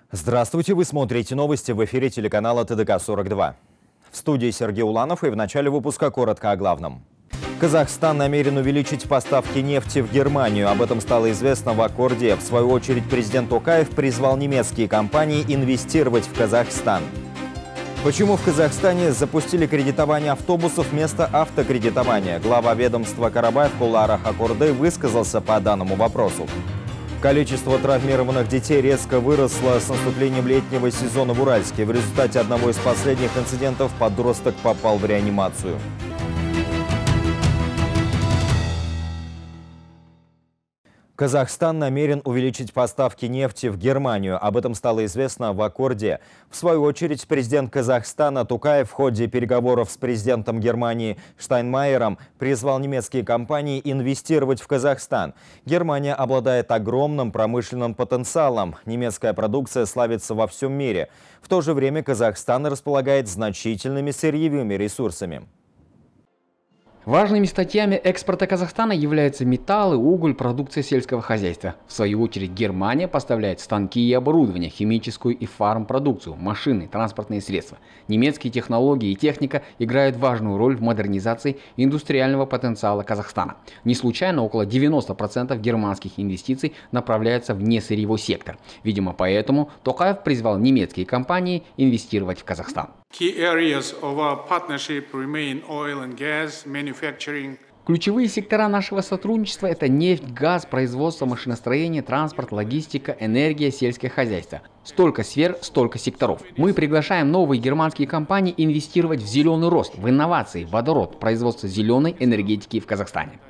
Здравствуйте, вы смотрите новости в эфире телеканала ТДК-42. В студии Сергей Уланов, и в начале выпуска коротко о главном. Казахстан намерен увеличить поставки нефти в Германию. Об этом стало известно в аккорде. В свою очередь президент Токаев призвал немецкие компании инвестировать в Казахстан. Почему в Казахстане запустили кредитование автобусов вместо автокредитования? Глава ведомства Карабаев в кулуарах аккорды высказался по данному вопросу. Количество травмированных детей резко выросло с наступлением летнего сезона в Уральске. В результате одного из последних инцидентов подросток попал в реанимацию. Казахстан намерен увеличить поставки нефти в Германию. Об этом стало известно в аккорде. В свою очередь, президент Казахстана Токаев в ходе переговоров с президентом Германии Штайнмайером призвал немецкие компании инвестировать в Казахстан. Германия обладает огромным промышленным потенциалом. Немецкая продукция славится во всем мире. В то же время Казахстан располагает значительными сырьевыми ресурсами. Важными статьями экспорта Казахстана являются металлы, уголь, продукция сельского хозяйства. В свою очередь Германия поставляет станки и оборудование, химическую и фармпродукцию, машины, транспортные средства. Немецкие технологии и техника играют важную роль в модернизации индустриального потенциала Казахстана. Не случайно около 90% германских инвестиций направляются в несырьевой сектор. Видимо, поэтому Токаев призвал немецкие компании инвестировать в Казахстан. Ключевые сектора нашего сотрудничества – это нефть, газ, производство, машиностроение, транспорт, логистика, энергия, сельское хозяйство. Столько сфер, столько секторов. Мы приглашаем новые германские компании инвестировать в зеленый рост, в инновации, водород, производство зеленой энергетики в Казахстане.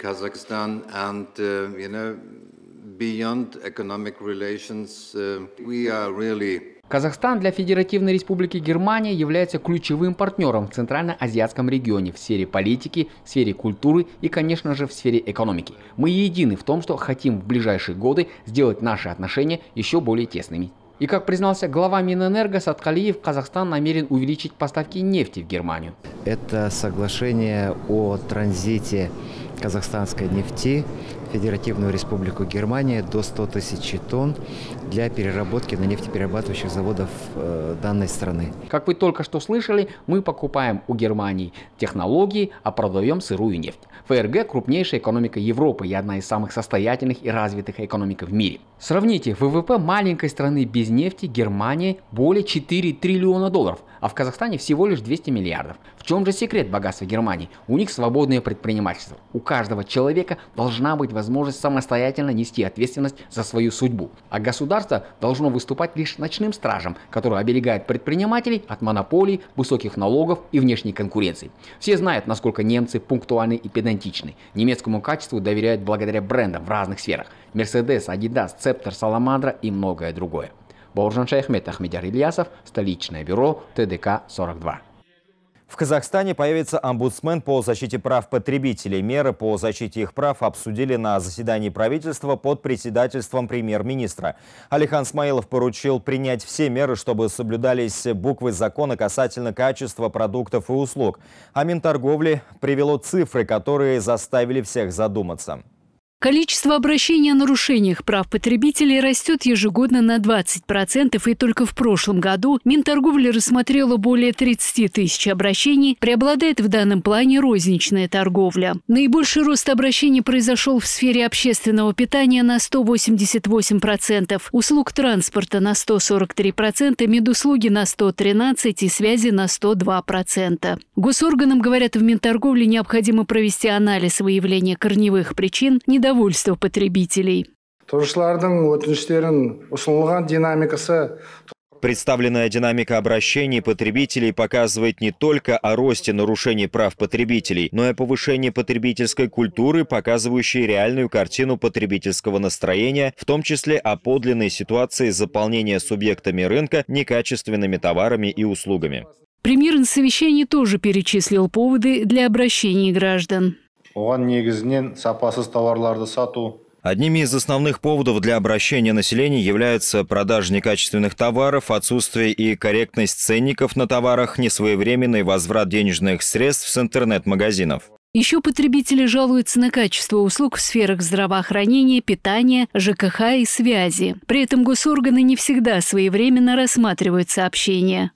Казахстан для Федеративной Республики Германия является ключевым партнером в Центрально-Азиатском регионе в сфере политики, в сфере культуры и, конечно же, в сфере экономики. Мы едины в том, что хотим в ближайшие годы сделать наши отношения еще более тесными. И как признался глава Минэнерго Саткалиев, Казахстан намерен увеличить поставки нефти в Германию. Это соглашение о транзите казахстанской нефти в Федеративную Республику Германия до 100 тысяч тонн для переработки на нефтеперерабатывающих заводах данной страны. Как вы только что слышали, мы покупаем у Германии технологии, а продаем сырую нефть. ФРГ – крупнейшая экономика Европы и одна из самых состоятельных и развитых экономик в мире. Сравните, ВВП маленькой страны без нефти Германии более 4 триллиона долларов, а в Казахстане всего лишь 200 миллиардов. В чем же секрет богатства Германии? У них свободное предпринимательство. У каждого человека должна быть возможность самостоятельно нести ответственность за свою судьбу. А государство должно выступать лишь ночным стражем, который оберегает предпринимателей от монополий, высоких налогов и внешней конкуренции. Все знают, насколько немцы пунктуальны и педантичны. Немецкому качеству доверяют благодаря брендам в разных сферах. Mercedes, Adidas, Scepter, Salamandra и многое другое. Бауыржан Шайхмет, Ахмедияр Ильясов, столичное бюро ТДК-42. В Казахстане появится омбудсмен по защите прав потребителей. Меры по защите их прав обсудили на заседании правительства под председательством премьер-министра. Алихан Смаилов поручил принять все меры, чтобы соблюдались буквы закона касательно качества продуктов и услуг. А Минторговли привело цифры, которые заставили всех задуматься. Количество обращений о нарушениях прав потребителей растет ежегодно на 20%, и только в прошлом году Минторговля рассмотрела более 30 тысяч обращений. Преобладает в данном плане розничная торговля. Наибольший рост обращений произошел в сфере общественного питания на 188%, услуг транспорта на 143%, медуслуги на 113% и связи на 102%. Госорганам, говорят в Минторговле, необходимо провести анализ выявления корневых причин недовольства потребителей. Представленная динамика обращений потребителей показывает не только о росте нарушений прав потребителей, но и о повышении потребительской культуры, показывающей реальную картину потребительского настроения, в том числе о подлинной ситуации заполнения субъектами рынка некачественными товарами и услугами. Премьер на совещании тоже перечислил поводы для обращений граждан. Одними из основных поводов для обращения населения являются продажа некачественных товаров, отсутствие и корректность ценников на товарах, несвоевременный возврат денежных средств с интернет-магазинов. Еще потребители жалуются на качество услуг в сферах здравоохранения, питания, ЖКХ и связи. При этом госорганы не всегда своевременно рассматривают сообщения.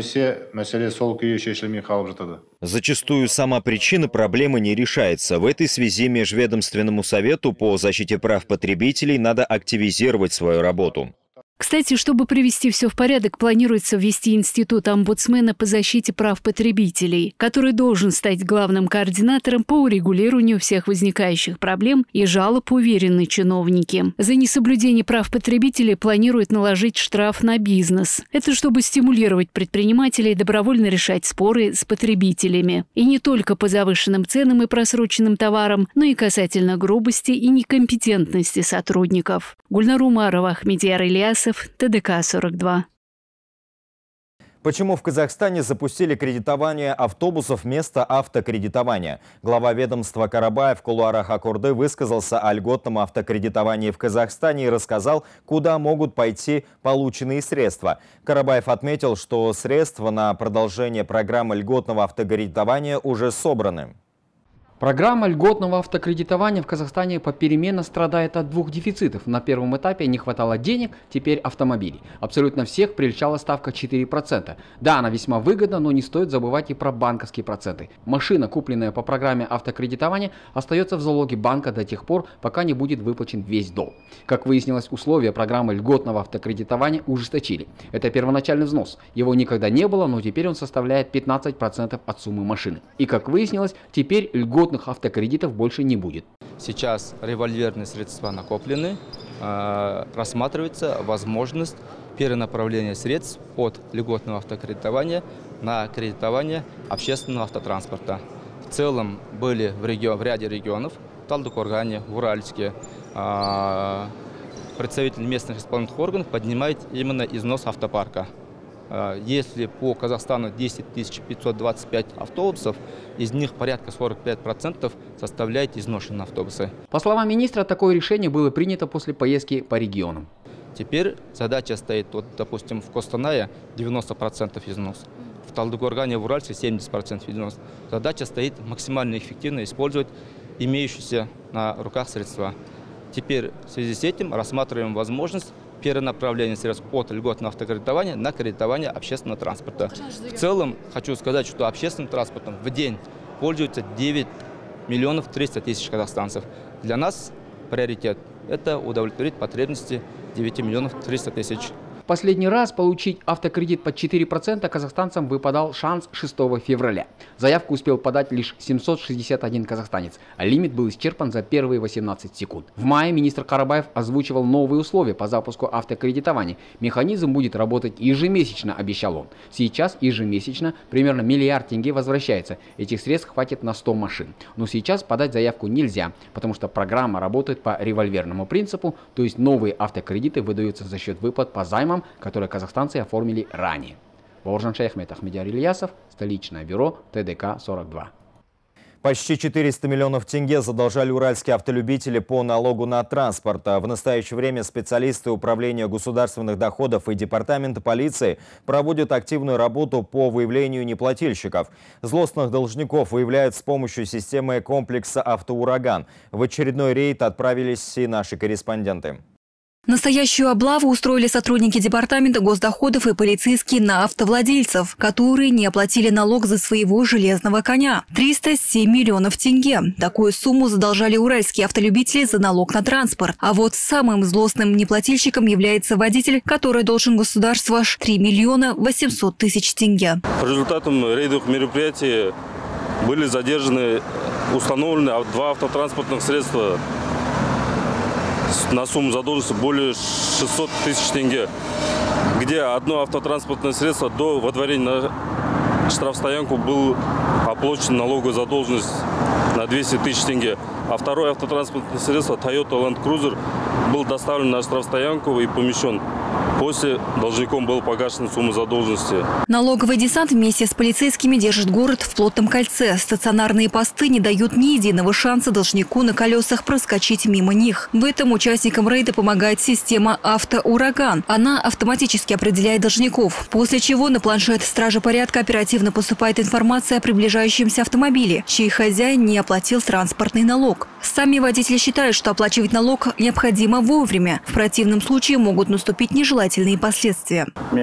Зачастую сама причина проблемы не решается. В этой связи Межведомственному совету по защите прав потребителей надо активизировать свою работу. Кстати, чтобы привести все в порядок, планируется ввести институт омбудсмена по защите прав потребителей, который должен стать главным координатором по урегулированию всех возникающих проблем и жалоб, уверены чиновники. За несоблюдение прав потребителей планируют наложить штраф на бизнес. Это чтобы стимулировать предпринимателей добровольно решать споры с потребителями. И не только по завышенным ценам и просроченным товарам, но и касательно грубости и некомпетентности сотрудников. Гульнар Умарова, Ахмедияр Ильясов, ТДК-42. Почему в Казахстане запустили кредитование автобусов вместо автокредитования? Глава ведомства Карабаев в кулуарах Аккорды высказался о льготном автокредитовании в Казахстане и рассказал, куда могут пойти полученные средства. Карабаев отметил, что средства на продолжение программы льготного автокредитования уже собраны. Программа льготного автокредитования в Казахстане попеременно страдает от двух дефицитов. На первом этапе не хватало денег, теперь автомобилей. Абсолютно всех прельщала ставка 4%. Да, она весьма выгодна, но не стоит забывать и про банковские проценты. Машина, купленная по программе автокредитования, остается в залоге банка до тех пор, пока не будет выплачен весь долг. Как выяснилось, условия программы льготного автокредитования ужесточили. Это первоначальный взнос. Его никогда не было, но теперь он составляет 15% от суммы машины. И как выяснилось, теперь льготных автокредитов больше не будет. Сейчас револьверные средства накоплены, рассматривается возможность перенаправления средств от льготного автокредитования на кредитование общественного автотранспорта. В целом были в ряде регионов, в Талдыкоргане, в Уральске, представители местных исполнительных органов поднимают именно износ автопарка. Если по Казахстану 10 525 автобусов, из них порядка 45% составляют изношенные автобусы. По словам министра, такое решение было принято после поездки по регионам. Теперь задача стоит, вот, допустим, в Костанае 90% износ, в Талдыкоргане, в Уральске 70% износ. Задача стоит максимально эффективно использовать имеющиеся на руках средства. Теперь в связи с этим рассматриваем возможность перенаправления средств от льготного автокредитования на кредитование общественного транспорта. В целом, хочу сказать, что общественным транспортом в день пользуются 9 300 000 казахстанцев. Для нас приоритет – это удовлетворить потребности 9 300 000. Последний раз получить автокредит под 4% казахстанцам выпадал шанс 6 февраля. Заявку успел подать лишь 761 казахстанец, а лимит был исчерпан за первые 18 секунд. В мае министр Карабаев озвучивал новые условия по запуску автокредитования. Механизм будет работать ежемесячно, обещал он. Сейчас ежемесячно примерно 1 миллиард тенге возвращается. Этих средств хватит на 100 машин. Но сейчас подать заявку нельзя, потому что программа работает по револьверному принципу, то есть новые автокредиты выдаются за счет выплат по займам, которые казахстанцы оформили ранее. Бауыржан Шаяхмет, Ахмедияр Ильясов, столичное бюро ТДК-42. Почти 400 миллионов тенге задолжали уральские автолюбители по налогу на транспорт. В настоящее время специалисты Управления государственных доходов и Департамента полиции проводят активную работу по выявлению неплательщиков. Злостных должников выявляют с помощью системы комплекса «Автоураган». В очередной рейд отправились и наши корреспонденты. Настоящую облаву устроили сотрудники Департамента госдоходов и полицейские на автовладельцев, которые не оплатили налог за своего железного коня – 307 миллионов тенге. Такую сумму задолжали уральские автолюбители за налог на транспорт. А вот самым злостным неплательщиком является водитель, который должен государству аж 3 800 000 тенге. По результатам рейдовых мероприятий были задержаны, установлены 2 автотранспортных средства на сумму задолженности более 600 000 тенге, где одно автотранспортное средство до водворения на штрафстоянку был оплачен налоговая задолженность на 200 000 тенге, а второе автотранспортное средство Toyota Land Cruiser был доставлен на штрафстоянку и помещен После должником была погашена сумма задолженности. Налоговый десант вместе с полицейскими держит город в плотном кольце. Стационарные посты не дают ни единого шанса должнику на колесах проскочить мимо них. В этом участникам рейда помогает система «Автоураган». Она автоматически определяет должников, после чего на планшет стражи порядка оперативно поступает информация о приближающемся автомобиле, чей хозяин не оплатил транспортный налог. Сами водители считают, что оплачивать налог необходимо вовремя. В противном случае могут наступить нежелательные последствия.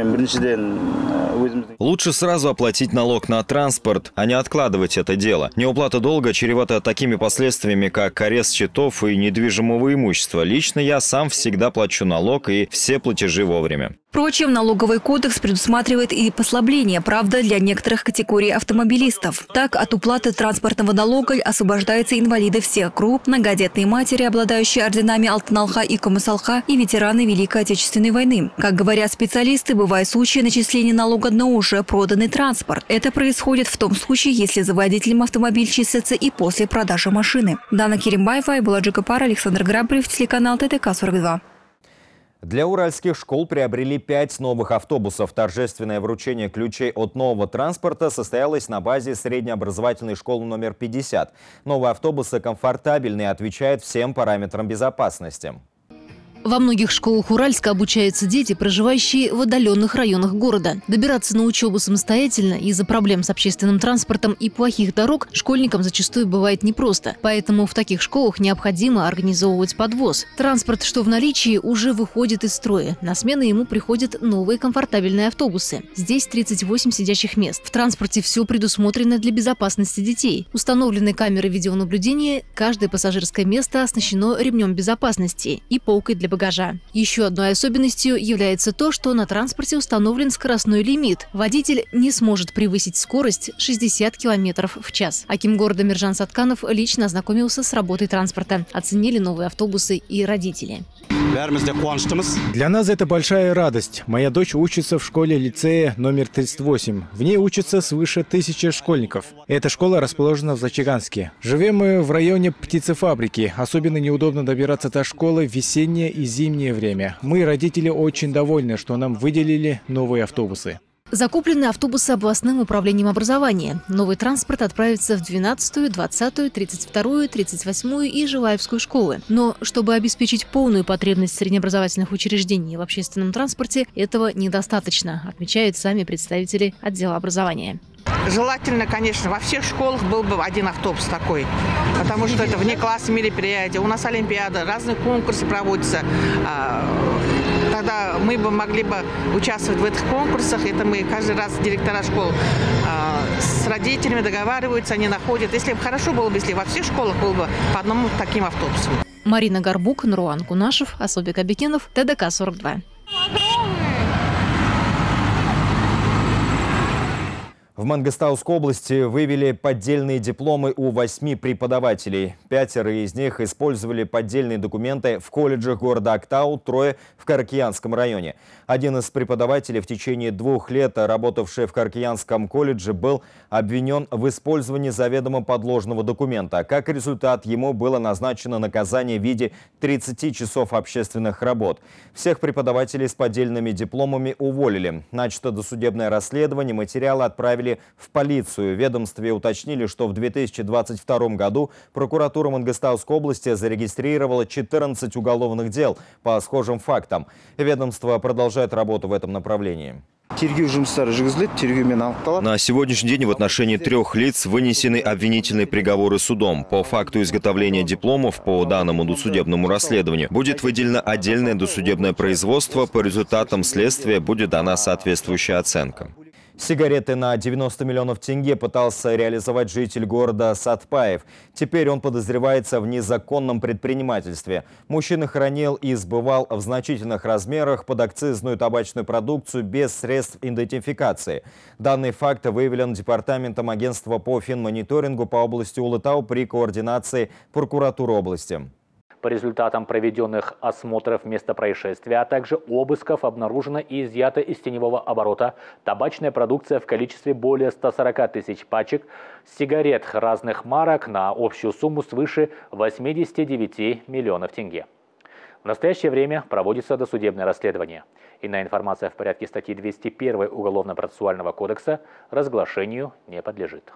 Лучше сразу оплатить налог на транспорт, а не откладывать это дело. Неуплата долга чревата такими последствиями, как арест счетов и недвижимого имущества. Лично я сам всегда плачу налог и все платежи вовремя. Впрочем, налоговый кодекс предусматривает и послабление, правда, для некоторых категорий автомобилистов. Так, от уплаты транспортного налога освобождаются инвалиды всех групп, многодетные матери, обладающие орденами Алтын Алха и Комысалха, и ветераны Великой Отечественной войны. Как говорят специалисты, бывают случаи начисления налога на уже проданный транспорт. Это происходит в том случае, если за водителем автомобиль числится и после продажи машины. Дана Керимбаева, Айбула Джигапар, Александр Грабрев, телеканал ТДК-42. Для уральских школ приобрели 5 новых автобусов. Торжественное вручение ключей от нового транспорта состоялось на базе среднеобразовательной школы номер 50. Новые автобусы комфортабельны и отвечают всем параметрам безопасности. Во многих школах Уральска обучаются дети, проживающие в отдаленных районах города. Добираться на учебу самостоятельно из-за проблем с общественным транспортом и плохих дорог школьникам зачастую бывает непросто. Поэтому в таких школах необходимо организовывать подвоз. Транспорт, что в наличии, уже выходит из строя. На смену ему приходят новые комфортабельные автобусы. Здесь 38 сидячих мест. В транспорте все предусмотрено для безопасности детей. Установлены камеры видеонаблюдения, каждое пассажирское место оснащено ремнем безопасности и полкой для багажа. Еще одной особенностью является то, что на транспорте установлен скоростной лимит. Водитель не сможет превысить скорость 60 км в час. Аким города Миржан Сатканов лично ознакомился с работой транспорта. Оценили новые автобусы и родители. Для нас это большая радость. Моя дочь учится в школе-лицее номер 38. В ней учатся свыше 1000 школьников. Эта школа расположена в Зачаганске. Живем мы в районе птицефабрики. Особенно неудобно добираться до школы в весеннее и зимнее время. Мы, родители, очень довольны, что нам выделили новые автобусы. Закуплены автобусы областным управлением образования. Новый транспорт отправится в 12-ю, 20-ю, 32-ю, 38-ю и Жилаевскую школы. Но чтобы обеспечить полную потребность среднеобразовательных учреждений в общественном транспорте, этого недостаточно, отмечают сами представители отдела образования. Желательно, конечно, во всех школах был бы один автобус такой, потому что это внеклассные мероприятия, у нас олимпиада, разные конкурсы проводятся. Тогда мы бы могли бы участвовать в этих конкурсах. Это мы каждый раз директора школ с родителями договариваются, они находят. Если бы хорошо было бы, если во всех школах было бы по одному таким автобусам. Марина Горбук, Нуруан Кунашев, Асобик Абикенов, ТДК-42. В Мангостауской области вывели поддельные дипломы у 8 преподавателей. 5 из них использовали поддельные документы в колледжах города Актау, 3 в Каракиянском районе. Один из преподавателей, в течение 2 лет работавший в Каракиянском колледже, был обвинен в использовании заведомо подложного документа. Как результат, ему было назначено наказание в виде 30 часов общественных работ. Всех преподавателей с поддельными дипломами уволили. Начато досудебное расследование, материалы отправили в полицию. В ведомстве уточнили, что в 2022 году прокуратура Мангостауской области зарегистрировала 14 уголовных дел по схожим фактам. Ведомство продолжает работу в этом направлении. На сегодняшний день в отношении 3 лиц вынесены обвинительные приговоры судом. По факту изготовления дипломов по данному досудебному расследованию будет выделено отдельное досудебное производство. По результатам следствия будет дана соответствующая оценка. Сигареты на 90 миллионов тенге пытался реализовать житель города Сатпаев. Теперь он подозревается в незаконном предпринимательстве. Мужчина хранил и сбывал в значительных размерах подакцизную табачную продукцию без средств идентификации. Данный факт выявлен Департаментом агентства по финмониторингу по области Улытау при координации прокуратуры области. По результатам проведенных осмотров места происшествия, а также обысков обнаружено и изъято из теневого оборота табачная продукция в количестве более 140 тысяч пачек сигарет разных марок на общую сумму свыше 89 миллионов тенге. В настоящее время проводится досудебное расследование. Иная информация в порядке статьи 201 Уголовно-процессуального кодекса разглашению не подлежит.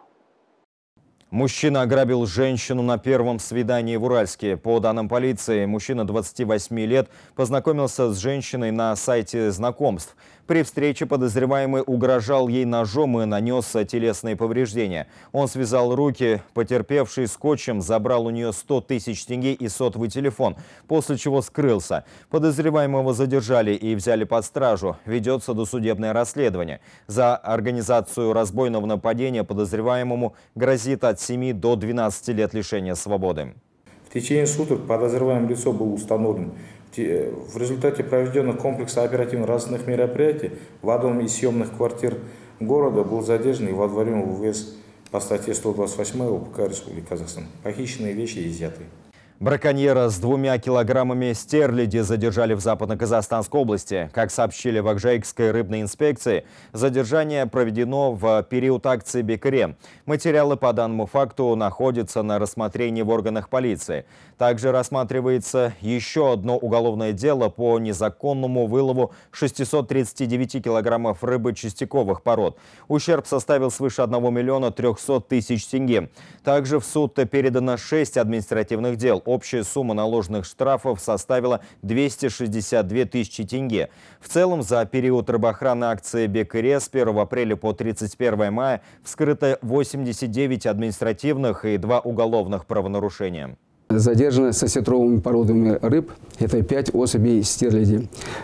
Мужчина ограбил женщину на первом свидании в Уральске. По данным полиции, мужчина 28 лет познакомился с женщиной на сайте знакомств. При встрече подозреваемый угрожал ей ножом и нанес телесные повреждения. Он связал руки потерпевшей скотчем, забрал у нее 100 тысяч тенге и сотовый телефон, после чего скрылся. Подозреваемого задержали и взяли под стражу. Ведется досудебное расследование. За организацию разбойного нападения подозреваемому грозит от 7 до 12 лет лишения свободы. В течение суток подозреваемое лицо было установлено. В результате проведенного комплекса оперативно-розыскных мероприятий в одном из съемных квартир города был задержан и водворен в УВС по статье 128 УПК Республики Казахстан. Похищенные вещи изъяты. Браконьера с 2 килограммами стерляди задержали в Западно-Казахстанской области. Как сообщили в Акжайкской рыбной инспекции, задержание проведено в период акции «Бекыре». Материалы по данному факту находятся на рассмотрении в органах полиции. Также рассматривается еще одно уголовное дело по незаконному вылову 639 килограммов рыбы частиковых пород. Ущерб составил свыше 1 миллиона 300 тысяч тенге. Также в суд передано 6 административных дел. Общая сумма наложенных штрафов составила 262 тысячи тенге. В целом, за период рыбоохранной акции «Бекыре» с 1 апреля по 31 мая вскрыто 89 административных и 2 уголовных правонарушения. Задержаны с осетровыми породами рыб, это 5 особей стерляди.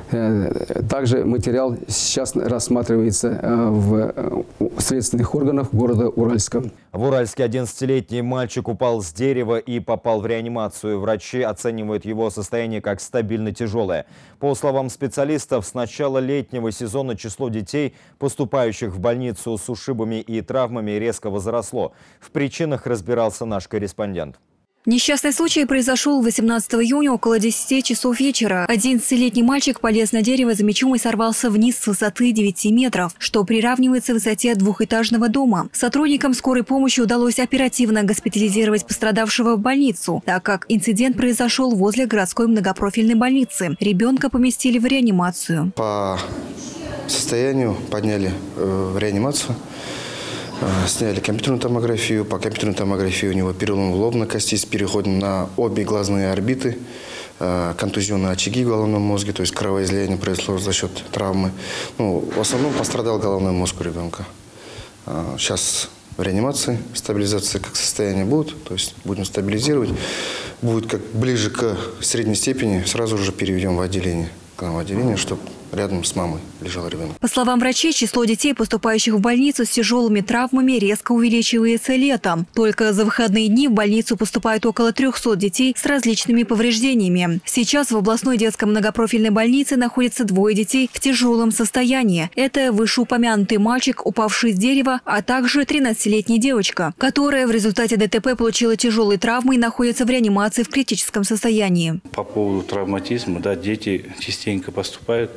Также материал сейчас рассматривается в следственных органах города Уральска. В Уральске 11-летний мальчик упал с дерева и попал в реанимацию. Врачи оценивают его состояние как стабильно тяжелое. По словам специалистов, с начала летнего сезона число детей, поступающих в больницу с ушибами и травмами, резко возросло. В причинах разбирался наш корреспондент. Несчастный случай произошел 18 июня около 10 часов вечера. 11-летний мальчик полез на дерево за мячом и сорвался вниз с высоты 9 метров, что приравнивается высоте двухэтажного дома. Сотрудникам скорой помощи удалось оперативно госпитализировать пострадавшего в больницу, так как инцидент произошел возле городской многопрофильной больницы. Ребенка поместили в реанимацию. По состоянию подняли в реанимацию. Сняли компьютерную томографию. По компьютерной томографии у него перелом лобной кости с переходом на обе глазные орбиты, контузионные очаги в головном мозге, то есть кровоизлияние произошло за счет травмы. В основном пострадал головной мозг у ребенка. Сейчас в реанимации, стабилизация как состояние будет, то есть будем стабилизировать. Будет как ближе к средней степени, сразу же переведем в отделение, чтобы рядом с мамой лежал ребенок. По словам врачей, число детей, поступающих в больницу с тяжелыми травмами, резко увеличивается летом. Только за выходные дни в больницу поступает около 300 детей с различными повреждениями. Сейчас в областной детской многопрофильной больнице находится 2 детей в тяжелом состоянии. Это вышеупомянутый мальчик, упавший с дерева, а также 13-летняя девочка, которая в результате ДТП получила тяжелые травмы и находится в реанимации в критическом состоянии. По поводу травматизма, дети частенько поступают.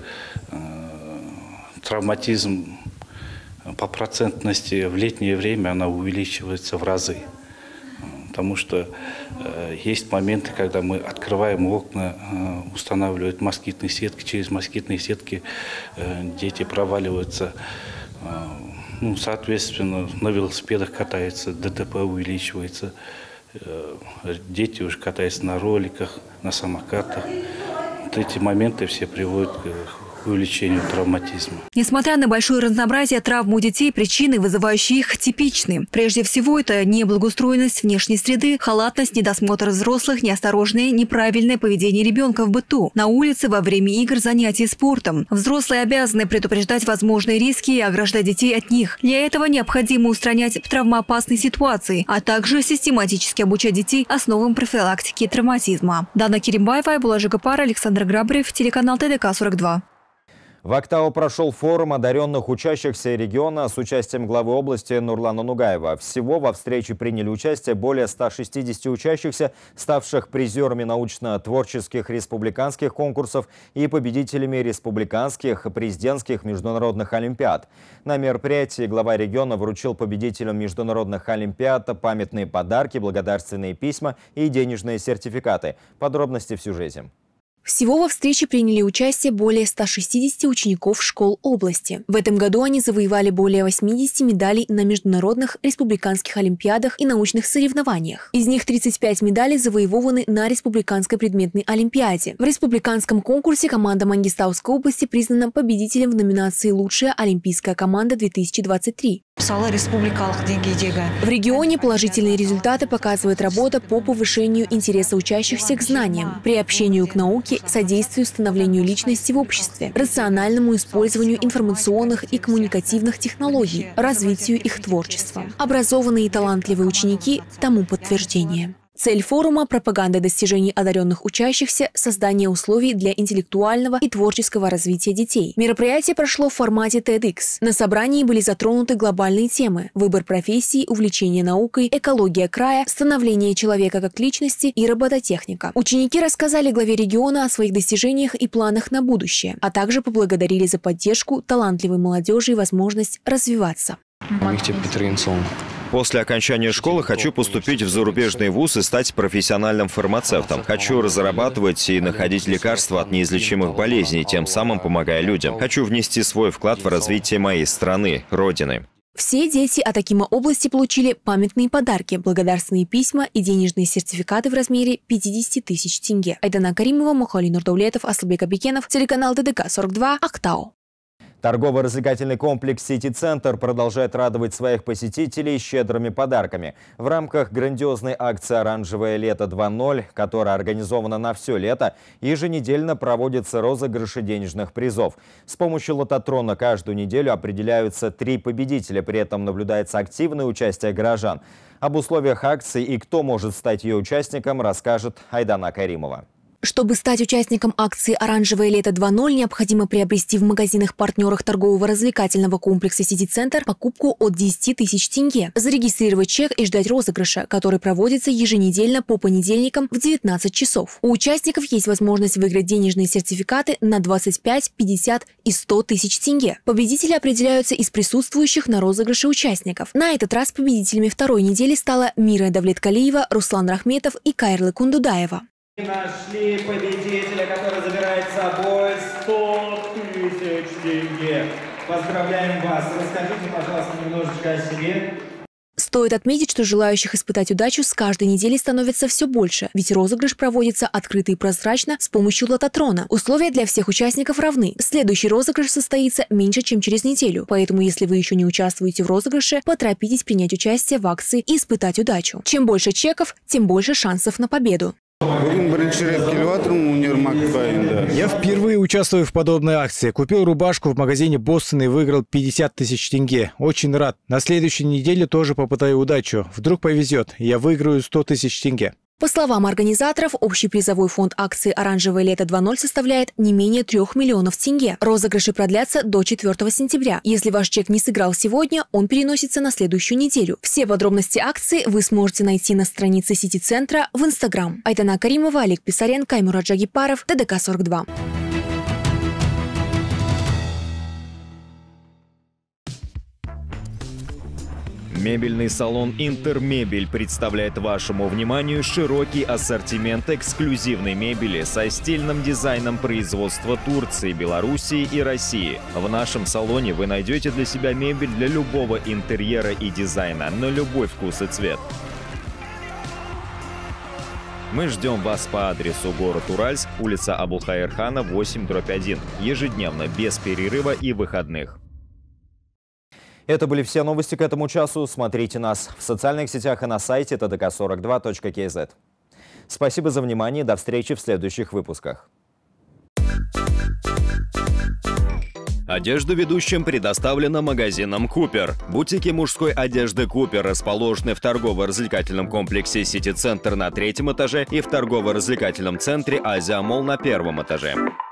Травматизм по процентности в летнее время она увеличивается в разы. Потому что есть моменты, когда мы открываем окна, устанавливают москитные сетки. Через москитные сетки дети проваливаются. Соответственно, на велосипедах катаются, ДТП увеличивается. Дети уже катаются на роликах, на самокатах. Вот эти моменты все приводят к увеличению травматизма. Несмотря на большое разнообразие травм у детей, причины, вызывающие их, типичны. Прежде всего, это неблагоустроенность внешней среды, халатность, недосмотр взрослых, неосторожное, неправильное поведение ребенка в быту, на улице, во время игр, занятий спортом. Взрослые обязаны предупреждать возможные риски и ограждать детей от них. Для этого необходимо устранять травмоопасные ситуации, а также систематически обучать детей основам профилактики травматизма. Дана Керимбаева, Айбула Жигапар, Александр Грабарев, телеканал ТДК-42. В Актау прошел форум одаренных учащихся региона с участием главы области Нурлана Нугаева. Всего во встрече приняли участие более 160 учащихся, ставших призерами научно-творческих республиканских конкурсов и победителями республиканских и президентских международных олимпиад. На мероприятии глава региона вручил победителям международных олимпиад памятные подарки, благодарственные письма и денежные сертификаты. Подробности в сюжете. Всего во встрече приняли участие более 160 учеников школ области. В этом году они завоевали более 80 медалей на международных, республиканских олимпиадах и научных соревнованиях. Из них 35 медалей завоеваны на республиканской предметной олимпиаде. В республиканском конкурсе команда Мангистауской области признана победителем в номинации «Лучшая олимпийская команда 2023». В регионе положительные результаты показывает работа по повышению интереса учащихся к знаниям, приобщению к науке, содействию становлению личности в обществе, рациональному использованию информационных и коммуникативных технологий, развитию их творчества. Образованные и талантливые ученики тому подтверждение. Цель форума – пропаганда достижений одаренных учащихся, создание условий для интеллектуального и творческого развития детей. Мероприятие прошло в формате TEDx. На собрании были затронуты глобальные темы – выбор профессии, увлечение наукой, экология края, становление человека как личности и робототехника. Ученики рассказали главе региона о своих достижениях и планах на будущее, а также поблагодарили за поддержку талантливой молодежи и возможность развиваться. После окончания школы хочу поступить в зарубежный вуз и стать профессиональным фармацевтом. Хочу разрабатывать и находить лекарства от неизлечимых болезней, тем самым помогая людям. Хочу внести свой вклад в развитие моей страны, Родины. Все дети от Акима области получили памятные подарки, благодарственные письма и денежные сертификаты в размере 50 тысяч тенге. Айдана Каримова, Мухали Нурдаулетов, Аслбек Абикенов, телеканал ТДК-42, Актау. Торгово-развлекательный комплекс «Сити-центр» продолжает радовать своих посетителей щедрыми подарками. В рамках грандиозной акции «Оранжевое лето 2.0», которая организована на все лето, еженедельно проводятся розыгрыши денежных призов. С помощью лототрона каждую неделю определяются 3 победителя, при этом наблюдается активное участие горожан. Об условиях акции и кто может стать ее участником, расскажет Айдана Каримова. Чтобы стать участником акции «Оранжевое лето 2.0», необходимо приобрести в магазинах-партнерах торгово-развлекательного комплекса «Сити-центр» покупку от 10 тысяч тенге, зарегистрировать чек и ждать розыгрыша, который проводится еженедельно по понедельникам в 19 часов. У участников есть возможность выиграть денежные сертификаты на 25, 50 и 100 тысяч тенге. Победители определяются из присутствующих на розыгрыше участников. На этот раз победителями второй недели стала Мира Давлеткалиева, Руслан Рахметов и Кайрлы Кундудаева. Нашли победителя, который забирает с собой 100 тысяч тенге. Поздравляем вас. Расскажите, пожалуйста, немножечко о себе. Стоит отметить, что желающих испытать удачу с каждой недели становится все больше, ведь розыгрыш проводится открыто и прозрачно с помощью лототрона. Условия для всех участников равны. Следующий розыгрыш состоится меньше, чем через неделю, поэтому если вы еще не участвуете в розыгрыше, поторопитесь принять участие в акции и испытать удачу. Чем больше чеков, тем больше шансов на победу. Я впервые участвую в подобной акции. Купил рубашку в магазине «Бостон» и выиграл 50 тысяч тенге. Очень рад. На следующей неделе тоже попытаю удачу. Вдруг повезет, и я выиграю 100 тысяч тенге. По словам организаторов, общий призовой фонд акции «Оранжевое лето 2.0» составляет не менее 3 миллионов тенге. Розыгрыши продлятся до 4 сентября. Если ваш чек не сыграл сегодня, он переносится на следующую неделю. Все подробности акции вы сможете найти на странице Сити-центра в Инстаграм. Айдана Каримова, Олег Писаренко, Аймурат Джагипаров, ТДК-42. Мебельный салон «Интермебель» представляет вашему вниманию широкий ассортимент эксклюзивной мебели со стильным дизайном производства Турции, Белоруссии и России. В нашем салоне вы найдете для себя мебель для любого интерьера и дизайна, на любой вкус и цвет. Мы ждем вас по адресу город Уральск, улица Абулхайрхана, 8/1, ежедневно, без перерыва и выходных. Это были все новости к этому часу. Смотрите нас в социальных сетях и на сайте tdk42.kz. Спасибо за внимание. До встречи в следующих выпусках. Одежда ведущим предоставлена магазином «Купер». Бутики мужской одежды «Купер» расположены в торгово-развлекательном комплексе «Сити-центр» на 3-м этаже и в торгово-развлекательном центре «Азия Молл» на 1-м этаже.